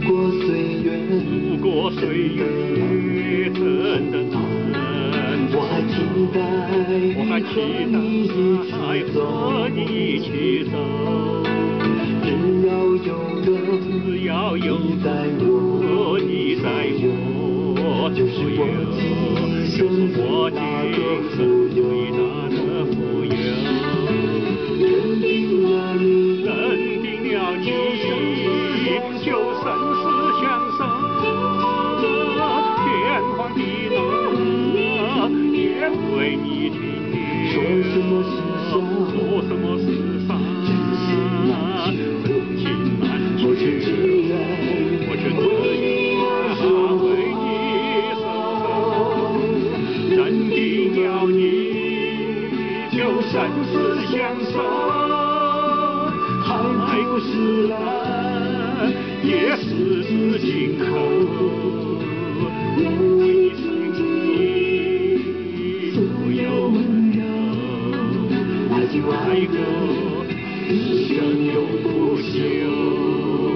度过岁月真的难。我还期待和你一起走。只要有个你在我左右，就是我今生最大的富有。认定了你，就生死相守，天荒地老也为你停留。说什么世上真情难求，我却只要为你守候。认定了你，就生死相守。海枯石烂，也是至今后。我为你所有温柔，爱过，一生永不休。